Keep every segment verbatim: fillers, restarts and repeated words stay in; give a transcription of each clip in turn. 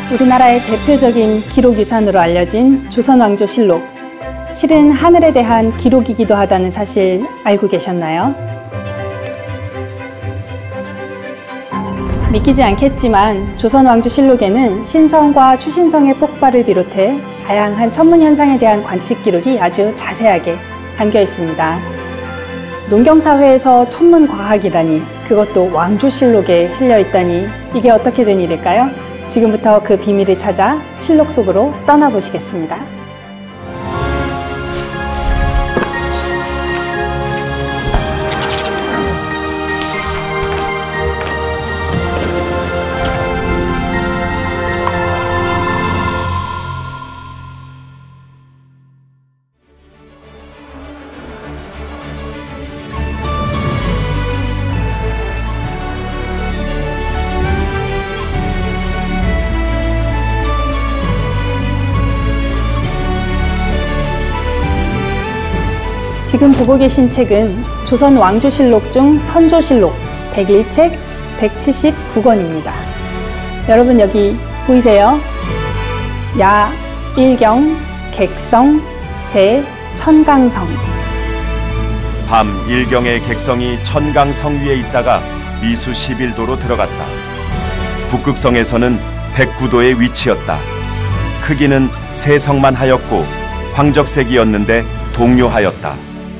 우리나라의 대표적인 기록유산으로 알려진 조선왕조실록. 실은 하늘에 대한 기록이기도 하다는 사실 알고 계셨나요? 믿기지 않겠지만 조선왕조실록에는 신성과 초신성의 폭발을 비롯해 다양한 천문 현상에 대한 관측 기록이 아주 자세하게 담겨 있습니다. 농경사회에서 천문과학이라니, 그것도 왕조실록에 실려 있다니, 이게 어떻게 된 일일까요? 지금부터 그 비밀을 찾아 실록 속으로 떠나보시겠습니다. 지금 보고 계신 책은 조선 왕조실록 중 선조실록 백일 책 백칠십구 권입니다. 여러분 여기 보이세요? 야, 일경, 객성, 제, 천강성. 밤 일경의 객성이 천강성 위에 있다가 미수 십일 도로 들어갔다. 북극성에서는 백구 도에 위치했다. 크기는 세성만 하였고 황적색이었는데 동요하였다.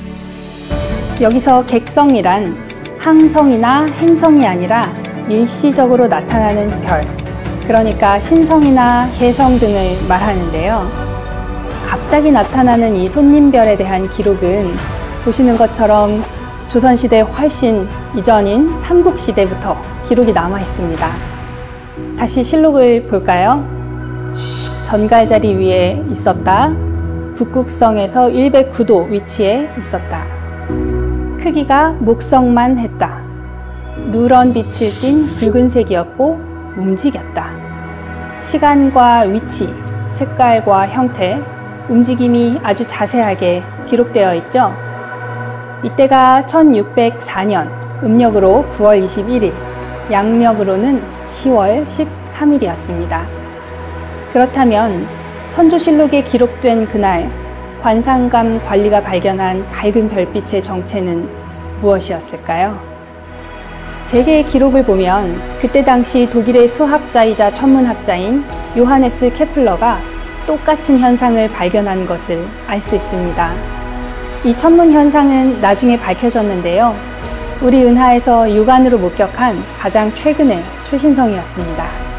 여기서 객성이란 항성이나 행성이 아니라 일시적으로 나타나는 별, 그러니까 신성이나 혜성 등을 말하는데요. 갑자기 나타나는 이 손님별에 대한 기록은 보시는 것처럼 조선시대 훨씬 이전인 삼국시대부터 기록이 남아 있습니다. 다시 실록을 볼까요? 전갈자리 위에 있었다. 북극성에서 백구 도 위치에 있었다. 크기가 목성만 했다. 누런 빛을 띤 붉은색이었고 움직였다. 시간과 위치, 색깔과 형태, 움직임이 아주 자세하게 기록되어 있죠. 이때가 천육백사 년, 음력으로 구월 이십일일, 양력으로는 시월 십삼일이었습니다. 그렇다면 선조실록에 기록된 그날 관상감 관리가 발견한 밝은 별빛의 정체는 무엇이었을까요? 세계의 기록을 보면 그때 당시 독일의 수학자이자 천문학자인 요하네스 케플러가 똑같은 현상을 발견한 것을 알 수 있습니다. 이 천문 현상은 나중에 밝혀졌는데요. 우리 은하에서 육안으로 목격한 가장 최근의 초신성이었습니다.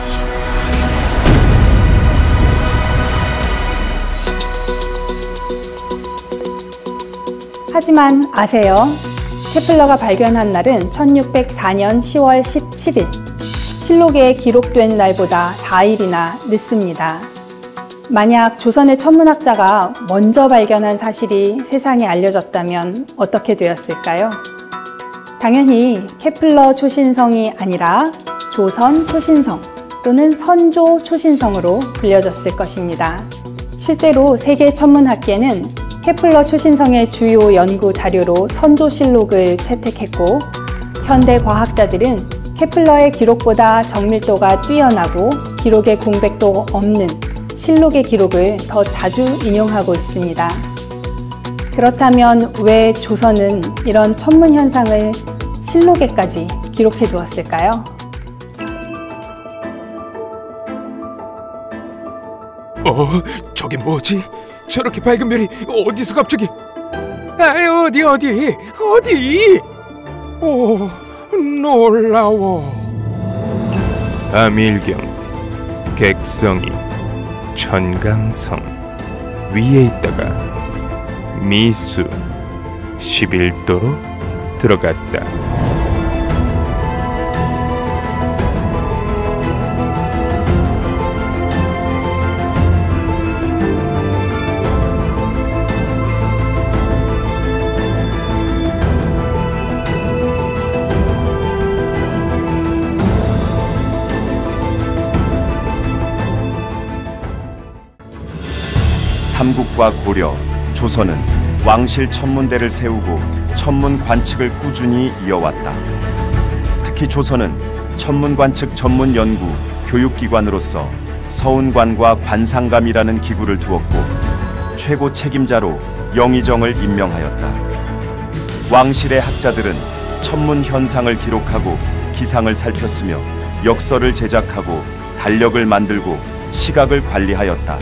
하지만 아세요? 케플러가 발견한 날은 천육백사 년 시월 십칠일, 실록에 기록된 날보다 사 일이나 늦습니다. 만약 조선의 천문학자가 먼저 발견한 사실이 세상에 알려졌다면 어떻게 되었을까요? 당연히 케플러 초신성이 아니라 조선 초신성 또는 선조 초신성으로 불려졌을 것입니다. 실제로 세계 천문학계는 케플러 초신성의 주요 연구 자료로 선조실록을 채택했고, 현대 과학자들은 케플러의 기록보다 정밀도가 뛰어나고 기록의 공백도 없는 실록의 기록을 더 자주 인용하고 있습니다. 그렇다면 왜 조선은 이런 천문 현상을 실록에까지 기록해 두었을까요? 어, 저게 뭐지? 저렇게 밝은 별이 어디서 갑자기? 아, 어디 어디 어디? 오, 놀라워. 밤일경, 객성이 천강성 위에 있다가 미수 십일 도로 들어갔다. 삼국과 고려, 조선은 왕실 천문대를 세우고 천문 관측을 꾸준히 이어왔다. 특히 조선은 천문 관측 전문 연구, 교육기관으로서 서운관과 관상감이라는 기구를 두었고 최고 책임자로 영의정을 임명하였다. 왕실의 학자들은 천문 현상을 기록하고 기상을 살폈으며 역설을 제작하고 달력을 만들고 시각을 관리하였다.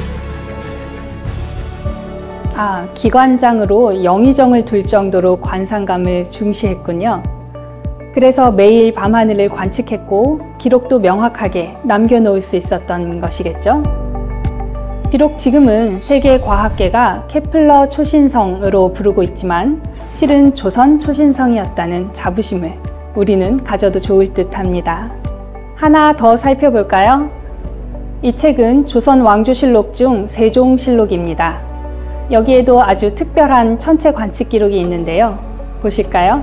아, 기관장으로 영의정을 둘 정도로 관상감을 중시했군요. 그래서 매일 밤하늘을 관측했고 기록도 명확하게 남겨놓을 수 있었던 것이겠죠. 비록 지금은 세계 과학계가 케플러 초신성으로 부르고 있지만 실은 조선 초신성이었다는 자부심을 우리는 가져도 좋을 듯합니다. 하나 더 살펴볼까요? 이 책은 조선 왕조실록 중 세종실록입니다. 여기에도 아주 특별한 천체 관측 기록이 있는데요. 보실까요?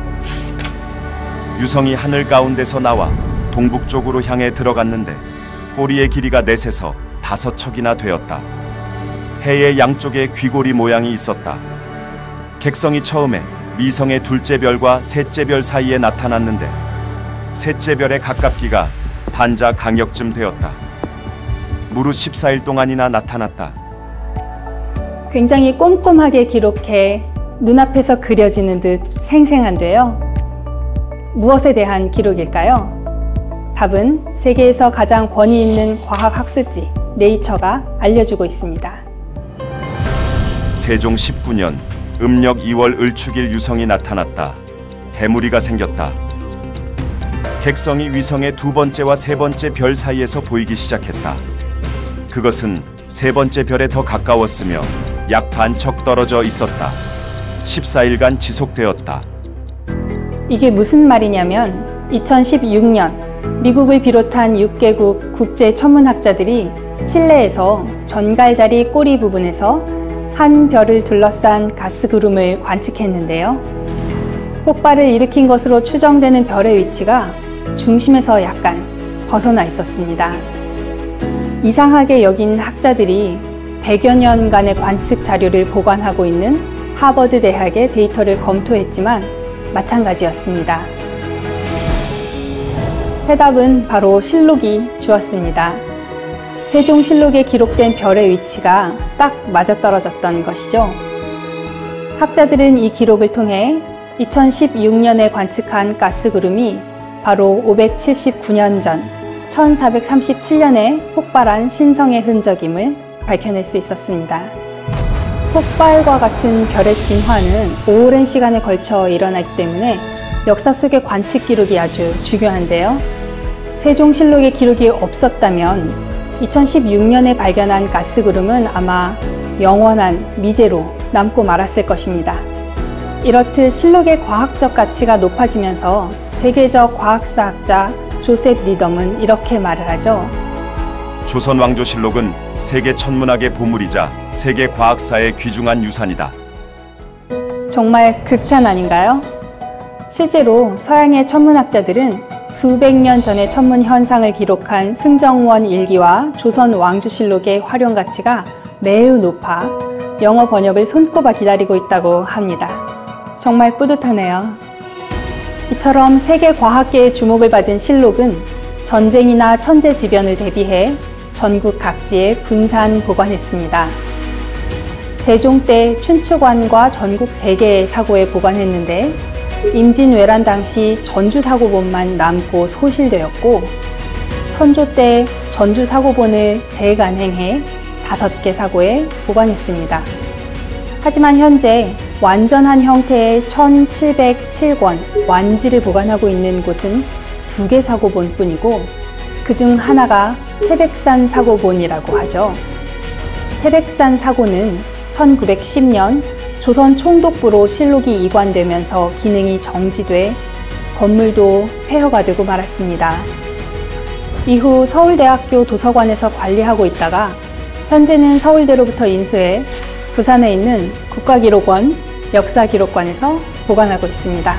유성이 하늘 가운데서 나와 동북쪽으로 향해 들어갔는데 꼬리의 길이가 넷에서 다섯 척이나 되었다. 해의 양쪽에 귀고리 모양이 있었다. 객성이 처음에 미성의 둘째 별과 셋째 별 사이에 나타났는데 셋째 별의 가깝기가 반자 강역쯤 되었다. 무릇 십사 일 동안이나 나타났다. 굉장히 꼼꼼하게 기록해 눈앞에서 그려지는 듯 생생한데요. 무엇에 대한 기록일까요? 답은 세계에서 가장 권위 있는 과학 학술지 네이처가 알려주고 있습니다. 세종 십구 년 음력 이월 을축일 유성이 나타났다. 해무리가 생겼다. 객성이 위성의 두 번째와 세 번째 별 사이에서 보이기 시작했다. 그것은 세 번째 별에 더 가까웠으며 약 반척 떨어져 있었다. 십사 일간 지속되었다. 이게 무슨 말이냐면 이천십육 년 미국을 비롯한 육 개국 국제 천문학자들이 칠레에서 전갈자리 꼬리 부분에서 한 별을 둘러싼 가스 구름을 관측했는데요. 폭발을 일으킨 것으로 추정되는 별의 위치가 중심에서 약간 벗어나 있었습니다. 이상하게 여긴 학자들이 백여 년간의 관측 자료를 보관하고 있는 하버드 대학의 데이터를 검토했지만 마찬가지였습니다. 해답은 바로 실록이 주었습니다. 세종실록에 기록된 별의 위치가 딱 맞아떨어졌던 것이죠. 학자들은 이 기록을 통해 이천십육 년에 관측한 가스구름이 바로 오백칠십구 년 전 천사백삼십칠 년에 폭발한 신성의 흔적임을 밝혀낼 수 있었습니다. 폭발과 같은 별의 진화는 오랜 시간에 걸쳐 일어나기 때문에 역사 속의 관측 기록이 아주 중요한데요. 세종실록에 기록이 없었다면 이천십육 년에 발견한 가스구름은 아마 영원한 미제로 남고 말았을 것입니다. 이렇듯 실록의 과학적 가치가 높아지면서 세계적 과학사학자 조셉 니덤은 이렇게 말을 하죠. 조선 왕조실록은 세계 천문학의 보물이자 세계 과학사의 귀중한 유산이다. 정말 극찬 아닌가요? 실제로 서양의 천문학자들은 수백 년 전의 천문 현상을 기록한 승정원 일기와 조선 왕조실록의 활용 가치가 매우 높아 영어 번역을 손꼽아 기다리고 있다고 합니다. 정말 뿌듯하네요. 이처럼 세계 과학계의 주목을 받은 실록은 전쟁이나 천재지변을 대비해 전국 각지에 분산 보관했습니다. 세종 때 춘추관과 전국 세 개의 사고에 보관했는데 임진왜란 당시 전주사고본만 남고 소실되었고 선조 때 전주사고본을 재간행해 다섯 개 사고에 보관했습니다. 하지만 현재 완전한 형태의 천칠백칠 권 완지를 보관하고 있는 곳은 두 개 사고본 뿐이고 그중 하나가 태백산 사고본이라고 하죠. 태백산 사고는 천구백십 년 조선 총독부로 실록이 이관되면서 기능이 정지돼 건물도 폐허가 되고 말았습니다. 이후 서울대학교 도서관에서 관리하고 있다가 현재는 서울대로부터 인수해 부산에 있는 국가기록원 역사기록관에서 보관하고 있습니다.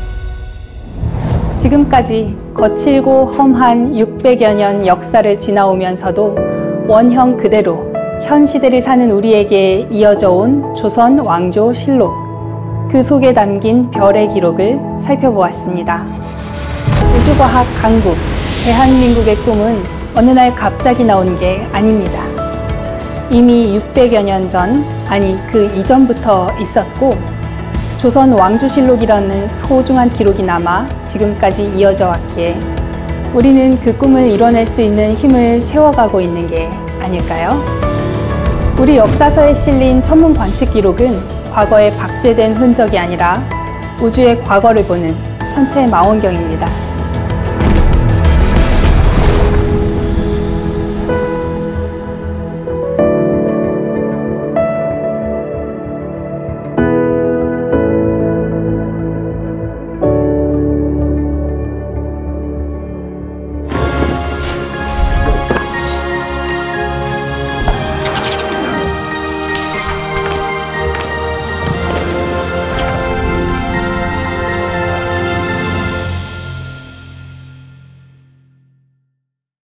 지금까지 거칠고 험한 육백여 년 역사를 지나오면서도 원형 그대로 현 시대를 사는 우리에게 이어져 온 조선 왕조 실록, 그 속에 담긴 별의 기록을 살펴보았습니다. 우주과학 강국, 대한민국의 꿈은 어느 날 갑자기 나온 게 아닙니다. 이미 육백여 년 전, 아니 그 이전부터 있었고 조선 왕조실록이라는 소중한 기록이 남아 지금까지 이어져 왔기에 우리는 그 꿈을 이뤄낼 수 있는 힘을 채워가고 있는 게 아닐까요? 우리 역사서에 실린 천문 관측 기록은 과거에 박제된 흔적이 아니라 우주의 과거를 보는 천체 망원경입니다.